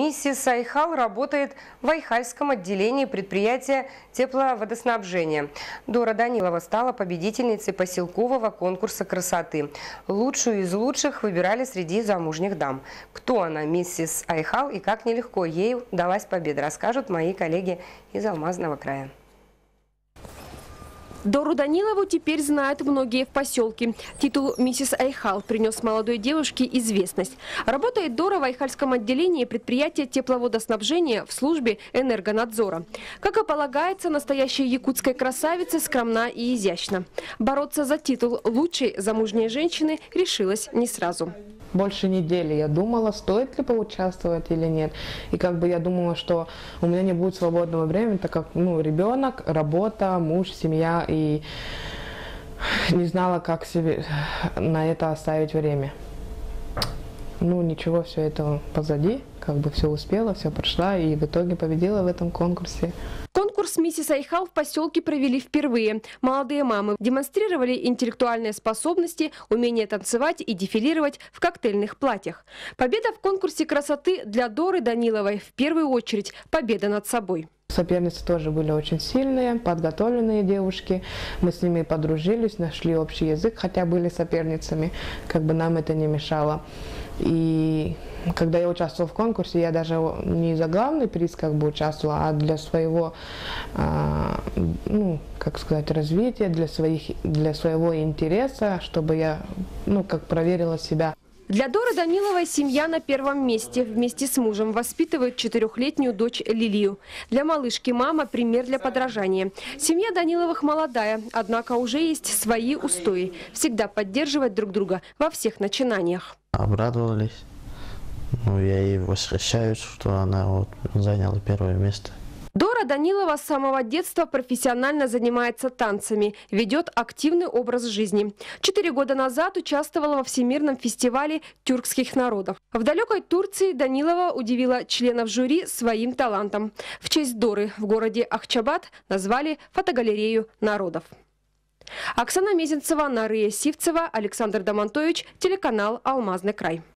Миссис Айхал работает в Айхальском отделении предприятия тепловодоснабжения. Дора Данилова стала победительницей поселкового конкурса красоты. Лучшую из лучших выбирали среди замужних дам. Кто она, миссис Айхал, и как нелегко ей удалась победа, расскажут мои коллеги из Алмазного края. Дору Данилову теперь знают многие в поселке. Титул «Миссис Айхал» принес молодой девушке известность. Работает Дора в Айхальском отделении предприятия тепловодоснабжения в службе энергонадзора. Как и полагается, настоящей якутской красавице скромна и изящна. Бороться за титул лучшей замужней женщины решилась не сразу. Больше недели я думала, стоит ли поучаствовать или нет. И я думала, что у меня не будет свободного времени, так как ребенок, работа, муж, семья. И не знала, как себе на это оставить время. Ничего, все это позади. Все успела, все прошла и в итоге победила в этом конкурсе. Конкурс «Миссис Айхал» в поселке провели впервые. Молодые мамы демонстрировали интеллектуальные способности, умение танцевать и дефилировать в коктейльных платьях. Победа в конкурсе красоты для Доры Даниловой в первую очередь победа над собой. Соперницы тоже были очень сильные, подготовленные девушки. Мы с ними подружились, нашли общий язык, хотя были соперницами. Нам это не мешало. И когда я участвовала в конкурсе, я даже не за главный приз участвовала, а для своего, развития, для своего интереса, чтобы я, проверила себя. Для Доры Даниловой семья на первом месте. Вместе с мужем воспитывает 4-летнюю дочь Лилию. Для малышки мама – пример для подражания. Семья Даниловых молодая, однако уже есть свои устои. Всегда поддерживать друг друга во всех начинаниях. Обрадовались. Я ей восхищаюсь, что она заняла первое место. Дора Данилова с самого детства профессионально занимается танцами, ведет активный образ жизни. 4 года назад участвовала во Всемирном фестивале тюркских народов. В далекой Турции Данилова удивила членов жюри своим талантом. В честь Доры в городе Ахчабад назвали фотогалерею народов. Оксана Мезенцева, Нария Сивцева, Александр Домонтович, телеканал «Алмазный край».